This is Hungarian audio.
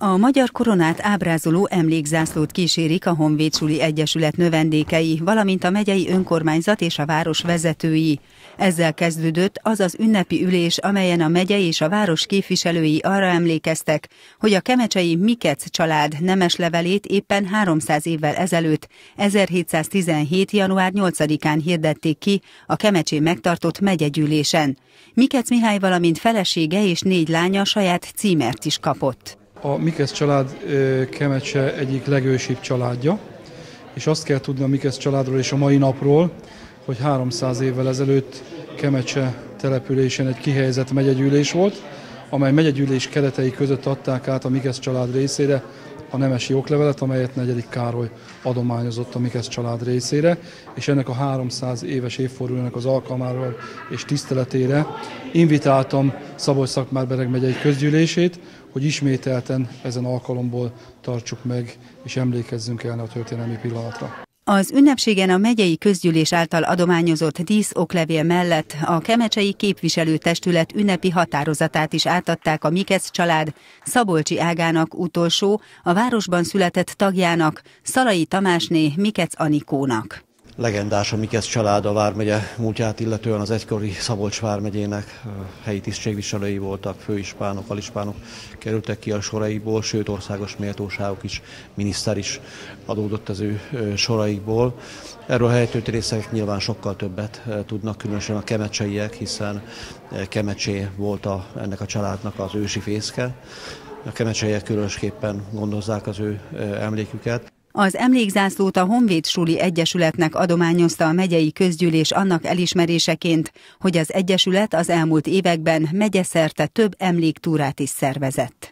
A Magyar Koronát ábrázoló emlékzászlót kísérik a Honvéd Suli Egyesület növendékei, valamint a megyei önkormányzat és a város vezetői. Ezzel kezdődött az az ünnepi ülés, amelyen a megye és a város képviselői arra emlékeztek, hogy a kemecsei Mikec család nemeslevelét éppen 300 évvel ezelőtt, 1717. január 8-án hirdették ki a Kemecsén megtartott megyegyűlésen. Mikec Mihály, valamint felesége és 4 lánya saját címert is kapott. A Mikec család Kemecse egyik legősibb családja, és azt kell tudni a Mikec családról és a mai napról, hogy 300 évvel ezelőtt Kemecse településen egy kihelyezett megyegyűlés volt, amely megyegyűlés keretei között adták át a Mikec család részére a nemesi oklevelet, amelyet 4. Károly adományozott a Mikec család részére, és ennek a 300 éves évfordulónak az alkalmáról és tiszteletére invitáltam Szabolcs-Szatmár-Bereg megyei közgyűlését, hogy ismételten ezen alkalomból tartsuk meg és emlékezzünk el a történelmi pillanatra. Az ünnepségen a megyei közgyűlés által adományozott díszoklevél mellett a kemecsei képviselőtestület ünnepi határozatát is átadták a Mikec család szabolcsi ágának utolsó, a városban született tagjának, Szalai Tamásné Mikec Anikónak. Legendás a Mikec család a vármegye múltját illetően az egykori Szabolcs vármegyének helyi tisztségviselői voltak, főispánok, alispánok kerültek ki a soraiból, sőt országos méltóságok is, miniszter is adódott az ő soraikból. Erről a helytörténészek nyilván sokkal többet tudnak, különösen a kemecseiek, hiszen Kemecsé volt ennek a családnak az ősi fészke. A kemecseiek különösképpen gondozzák az ő emléküket. Az emlékzászlót a Honvéd Suli Egyesületnek adományozta a megyei közgyűlés annak elismeréseként, hogy az egyesület az elmúlt években megyeszerte több emléktúrát is szervezett.